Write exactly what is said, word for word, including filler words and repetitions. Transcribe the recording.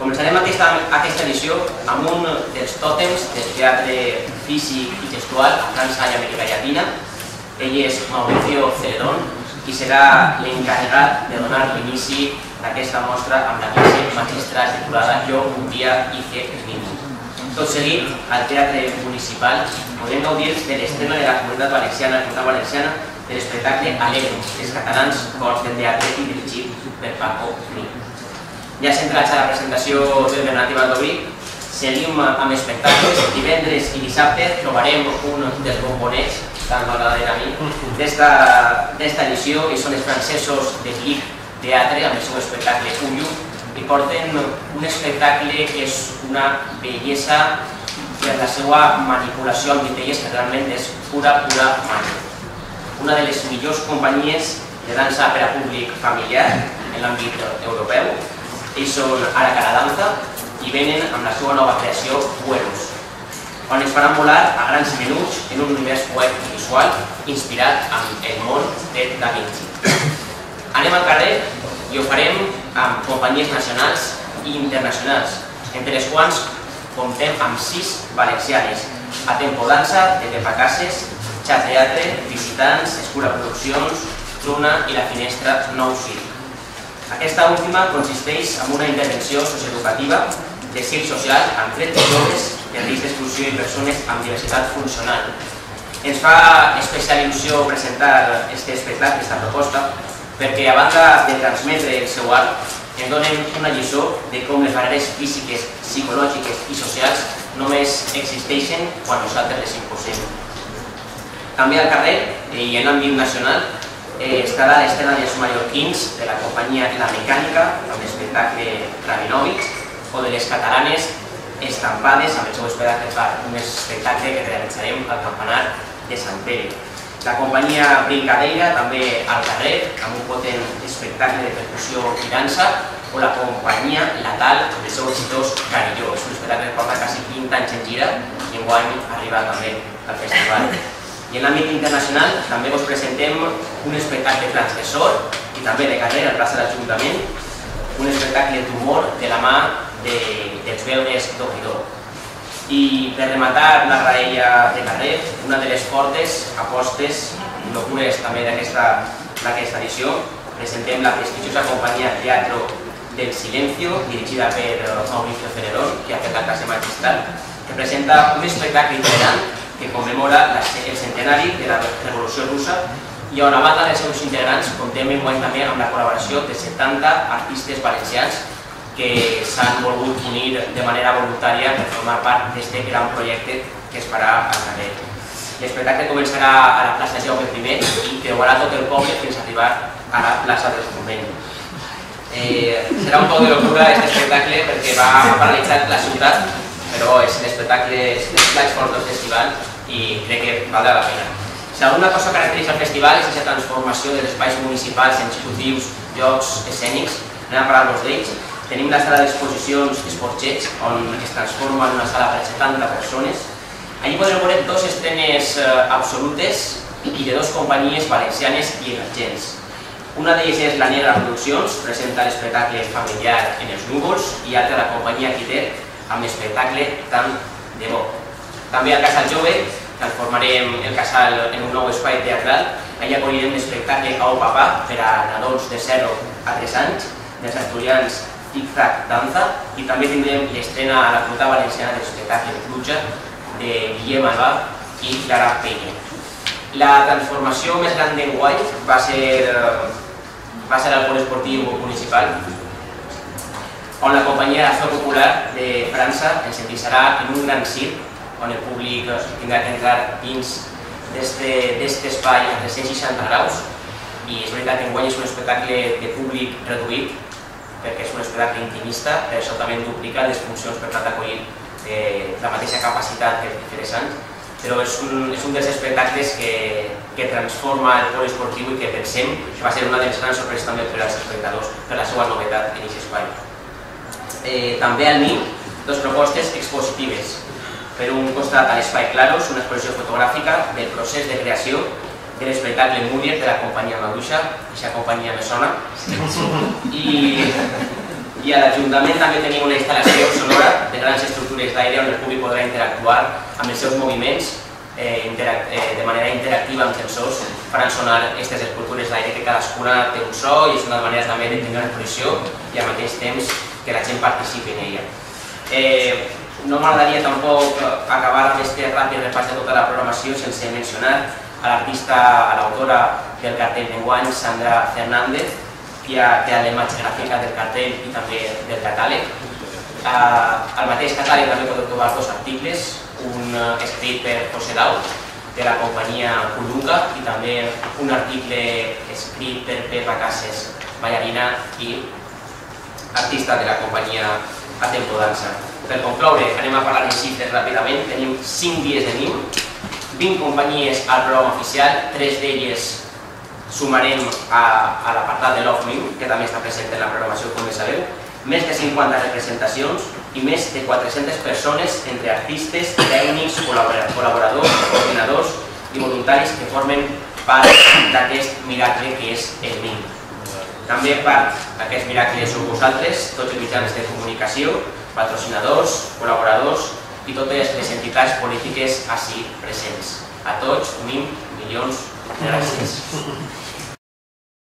Començarem aquesta, aquesta edició amb un dels tòtems del teatre físic i gestual a França i Amèrica Llatina. Ell és Mauricio Celedón i serà l'encarregat de donar l'inici d'aquesta mostra amb la classe magistral titulada Jo un dia hice niño. Tot seguit, al Teatre Municipal podem gaudir de l'estrena de la Comunitat Valenciana, la Comunitat Valenciana, de l'espectacle Alegro, dels catalans cors del teatre i dirigit per Paco Nin. Ja centrats a la presentació del Bernat i Valdoví, seguim amb espectacles. Divendres i dissabte trobarem un dels bombonets, tant m'agradaria a mi, d'esta edició, i són els francesos de Glic Teatre, amb el seu espectacle Ullu, i porten un espectacle que és una bellesa per la seva manipulació amb vitelles, que realment és pura, pura màgia. Una de les millors companyies de dansa per a públic familiar en l'àmbit europeu. Ells són Ara Cara Danza i venen amb la seva nova creació, Vuelos, on ens faran volar a grans menuts en un univers poètic i visual inspirat en el món de Da Vinci. Anem al carrer i ho farem amb companyies nacionals i internacionals, entre les quals comptem amb sis valencianes: A Tempo Dansa, de Pepa Cases, Xat Teatre, Visitants, Escura Produccions, Truna i La Finestra Nou Circ. Aquesta última consisteix en una intervenció socioeducativa de circ social amb trets joves de risc d'exclusió i persones amb diversitat funcional. Ens fa especial il·lusió presentar aquest espectacle, aquesta proposta, perquè a banda de transmetre el seu art, ens donen una lliçó de com les barreres físiques, psicològiques i socials només existeixen quan nosaltres les imposem. També al carrer i en l'àmbit nacional estarà l'estrena dels mallorquins de la companyia La Mecànica, amb l'espectacle Rabinovich, o de les catalanes Estampades, amb el seu espectacle Far, un espectacle que realitzarem al campanar de Sant Pere. La companyia Brincadeira, també al carrer, amb un potent espectacle de percussió i dansa, o la companyia Latal, amb el seu exitós Carilló. És un espectacle que porta quasi vint anys en gira i enguany arriba també al festival. I en l'àmbit internacional també us presentem un espectacle transgressor i també de carrer a la plaça de l'Ajuntament, un espectacle d'humor de la mà dels belgues d'Oquidó. I per rematar la raella de carrer, una de les fortes apostes i locures també d'aquesta edició, presentem la prestigiosa companyia Teatro del Silencio, dirigida per Mauricio Celedón, que ha fet la classe magistral, que presenta un espectacle itinerant que commemora el centenari de la Revolució Russa i on, a banda dels seus integrants, comptem enguany també amb la col·laboració de setanta artistes valencians que s'han volgut unir de manera voluntària per formar part d'aquest gran projecte que es farà al carrer. L'espectacle començarà a la plaça Jaume primer i creuarà tot el poble fins a arribar a la plaça del Convent. Serà un poc de locura aquest espectacle perquè va paralitzar la ciutat, però és l'espectacle dels plats forts del festival i crec que valdrà la pena. Si alguna cosa caracteritza el festival és aquesta transformació dels espais municipals en executius, llocs escènics, anem a parlar-vos d'ells. Tenim la sala d'exposicions Esportxets, on es transforma en una sala per a setanta persones. Allí podrem veure dos estrenes absolutes i de dues companyies valencianes i emergents. Una d'elles és La Negra Produccions, presenta l'espectacle familiar En els núvols, i altra la companyia Quiter, amb l'espectacle Tant de bo. També al Casal Jove transformarem el casal en un nou espai teatral. Allà acollirem l'espectacle Au Papà per a nadons de zero a tres anys, dels asturians Tic Tac Danza, i també tindrem l'estrena a la Comunitat Valenciana de l'espectacle Pluja de Guillem Albà i Clara Peña. La transformació més gran d'enguany va ser al pol esportiu municipal, on la companyia La Fe Popular de França ens endinçarà en un gran circ on el públic tindrà que entrar dins d'aquest espai a tres-cents seixanta graus, i és veritat que enguany és un espectacle de públic reduït perquè és un espectacle intimista, per això també duplica les funcions per tal d'acollir la mateixa capacitat que els diferents anys, però és un dels espectacles que transforma el pol esportiu i que pensem que va ser una de les grans sorpreses també per als espectadors per la seva novetat en aquest espai. També al Nin, dues propostes expositives. Per un costat, a l'Espai Claros, una exposició fotogràfica del procés de creació de l'espectacle Múlier de la companyia Maduixa, aquesta companyia me sona, i I a l'Ajuntament també tenim una instal·lació sonora de grans estructures d'aire on el públic podrà interactuar amb els seus moviments de manera interactiva amb sensors, faran sonar aquestes escultures d'aire que cadascuna té un so i és una manera també de tenir una exposició i al mateix temps que la gent participi en ella. No m'agradaria tampoc acabar amb aquest ràpid repàs de tota la programació sense mencionar a l'artista, a l'autora del cartell d'enguany, Sandra Fernández, que ha creat la imatge gràfica del cartell i també del catàleg. Al mateix catàleg també podeu trobar dos articles, un escrit per José Dau, de la companyia Kulunga, i també un article escrit per Pepa Cases, ballarina i artista de la companyia Atempo Dansa. Per concloure, anem a parlar de xifres ràpidament. Tenim cinc dies de NIM, vint companyies al programa oficial, tres d'elles sumarem a l'apartat de Love Mim, que també està present en la programació, com bé sabeu, més de cinquanta representacions i més de quatre-centes persones entre artistes, tècnics, col·laboradors, coordinadors i voluntaris que formen part d'aquest miracle que és el NIM. També part d'aquest miracle sou vosaltres, tots els mitjans de comunicació, patrocinadors, col·laboradors i totes les entitats polítiques així presents. A tots, mil milions de gràcies.